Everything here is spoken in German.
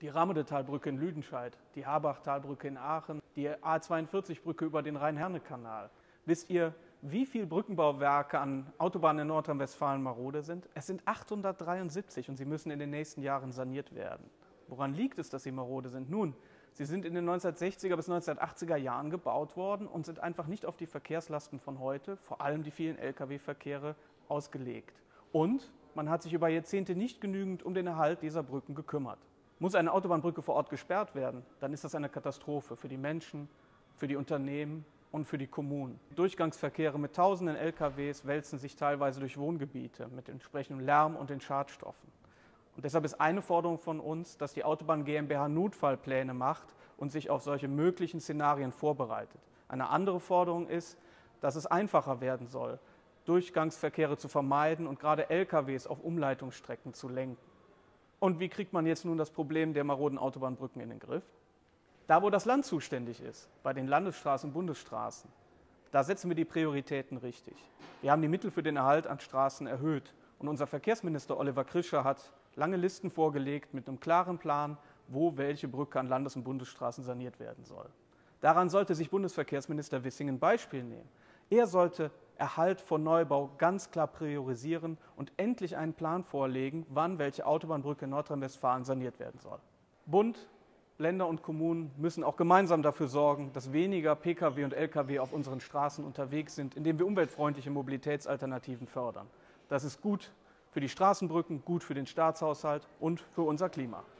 Die Ramede-Talbrücke in Lüdenscheid, die Habach-Talbrücke in Aachen, die A42-Brücke über den Rhein-Herne-Kanal. Wisst ihr, wie viele Brückenbauwerke an Autobahnen in Nordrhein-Westfalen marode sind? Es sind 873 und sie müssen in den nächsten Jahren saniert werden. Woran liegt es, dass sie marode sind? Nun, sie sind in den 1960er bis 1980er Jahren gebaut worden und sind einfach nicht auf die Verkehrslasten von heute, vor allem die vielen Lkw-Verkehre, ausgelegt. Und man hat sich über Jahrzehnte nicht genügend um den Erhalt dieser Brücken gekümmert. Muss eine Autobahnbrücke vor Ort gesperrt werden, dann ist das eine Katastrophe für die Menschen, für die Unternehmen und für die Kommunen. Durchgangsverkehre mit tausenden LKWs wälzen sich teilweise durch Wohngebiete mit entsprechendem Lärm und den Schadstoffen. Und deshalb ist eine Forderung von uns, dass die Autobahn GmbH Notfallpläne macht und sich auf solche möglichen Szenarien vorbereitet. Eine andere Forderung ist, dass es einfacher werden soll, Durchgangsverkehre zu vermeiden und gerade LKWs auf Umleitungsstrecken zu lenken. Und wie kriegt man jetzt nun das Problem der maroden Autobahnbrücken in den Griff? Da, wo das Land zuständig ist, bei den Landesstraßen und Bundesstraßen, da setzen wir die Prioritäten richtig. Wir haben die Mittel für den Erhalt an Straßen erhöht. Und unser Verkehrsminister Oliver Krischer hat lange Listen vorgelegt mit einem klaren Plan, wo welche Brücke an Landes- und Bundesstraßen saniert werden soll. Daran sollte sich Bundesverkehrsminister Wissing ein Beispiel nehmen. Er sollte Erhalt vor Neubau ganz klar priorisieren und endlich einen Plan vorlegen, wann welche Autobahnbrücke in Nordrhein-Westfalen saniert werden soll. Bund, Länder und Kommunen müssen auch gemeinsam dafür sorgen, dass weniger Pkw und Lkw auf unseren Straßen unterwegs sind, indem wir umweltfreundliche Mobilitätsalternativen fördern. Das ist gut für die Straßenbrücken, gut für den Staatshaushalt und für unser Klima.